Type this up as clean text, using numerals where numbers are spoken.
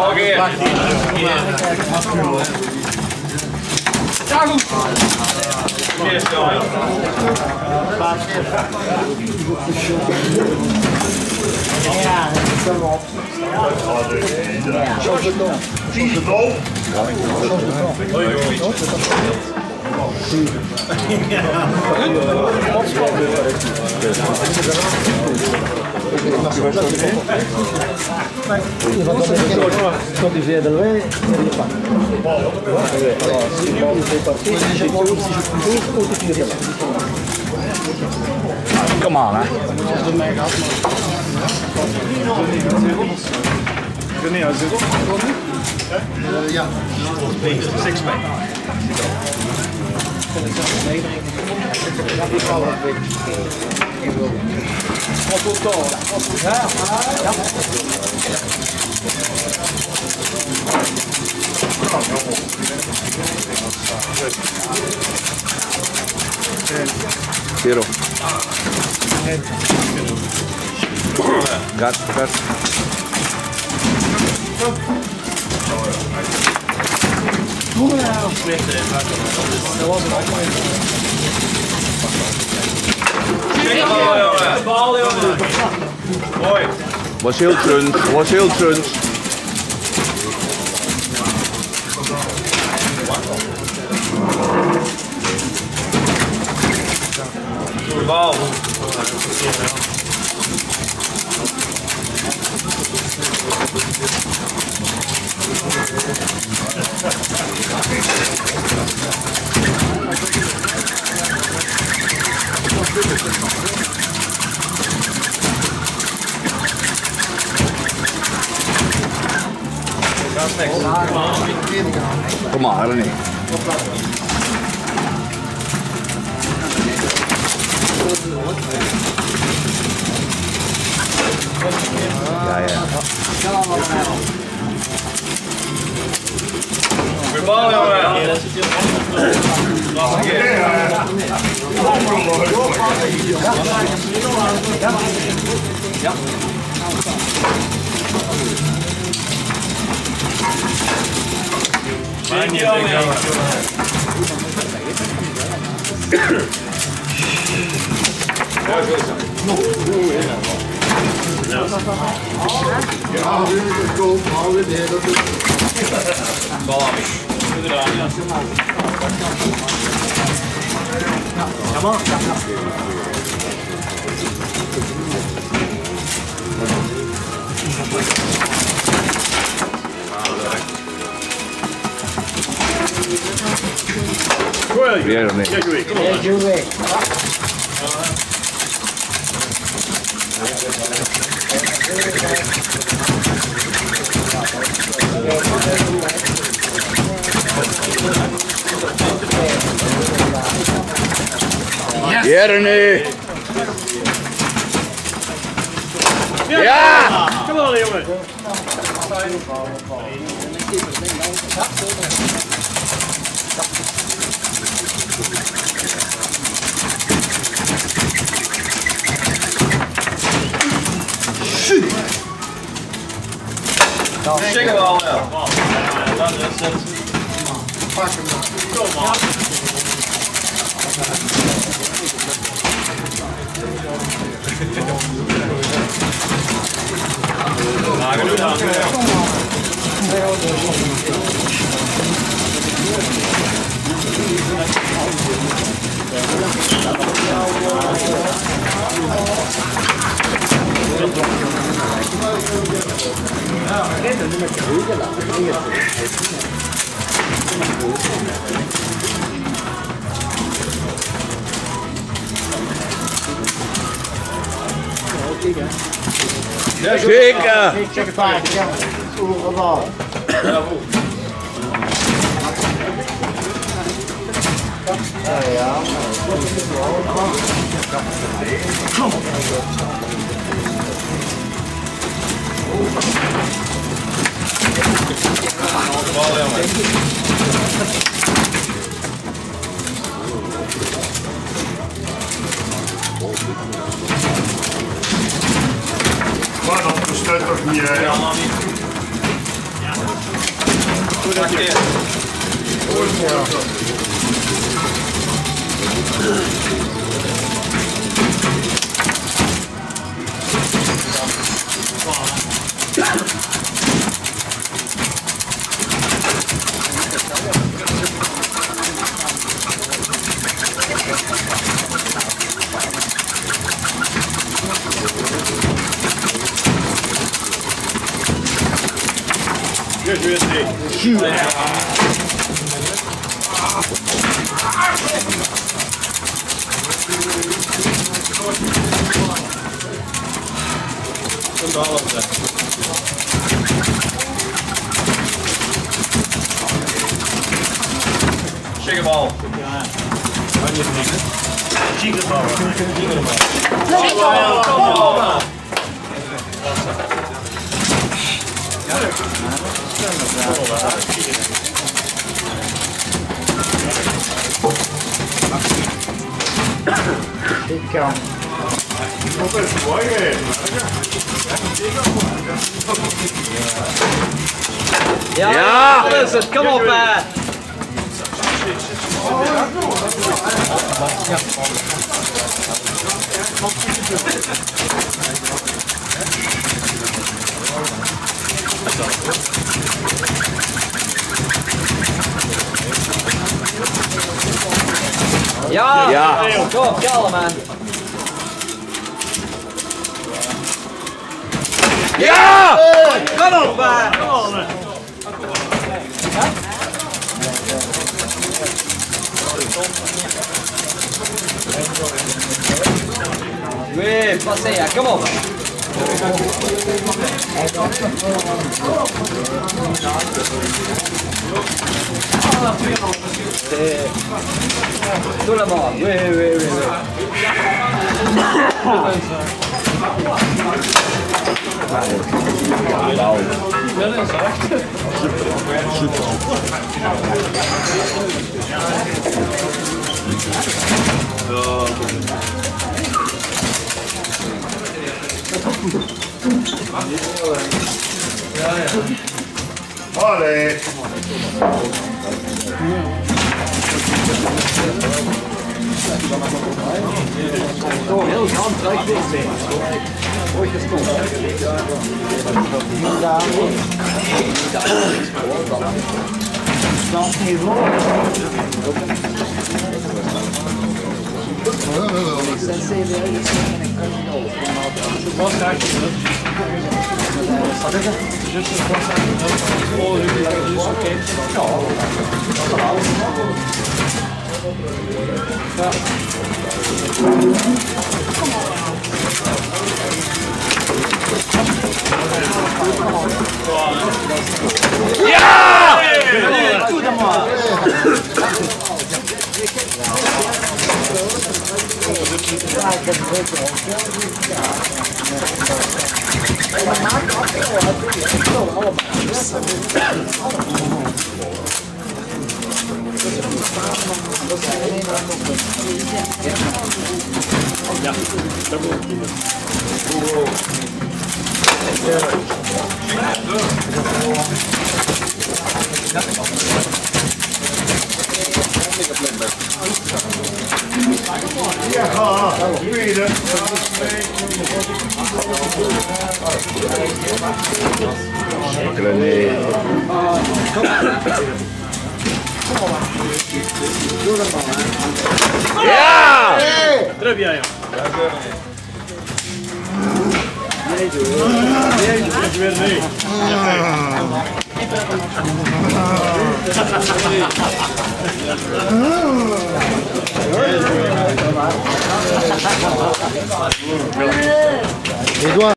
Ja, goed. Ja, kom op. Zie je het al? Quand tu viens de loin, Come on, hè. Ja. Sixpack. Zero. Gas. Was heel crunch. Bal. Kom maar, René. Ja. Goeie bal, jongen. Ja, nu is het goed. Hou het neer. Weer René. Ja, René. Ja! Kom on, jongen. Zeker wel, ja. Dat is het. Pak hem dan. Kom maar. Genoeg aan. Zeker! Check het paard, ja. Oeh, ja. Maar dat bestaat toch niet, hè? Here's USB. Shoot. Shake them all. Shake them all. Fica. Ja! Dat is het, kom op hè! Ja! Ja! Kom op, kalm man! Ja! Kom op hè! Oui, passez, kom op! Tout le monde, oui, oui, oui, oui. Allee. Zo, heel grand, ruik dit mee. Ooit gestopt. Ja! Très bien, joh. Je weer mee. Edouard.